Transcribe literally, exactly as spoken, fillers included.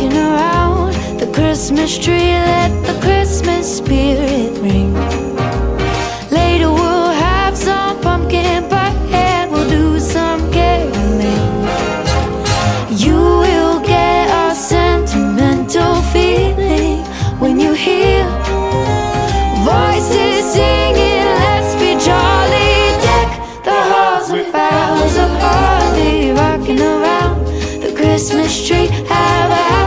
rocking around the Christmas tree. Let the Christmas spirit ring. Later we'll have some pumpkin pie and we'll do some caroling. You will get a sentimental feeling when you hear voices singing, let's be jolly. Deck the halls with boughs of holly, rocking around the Christmas tree. Have a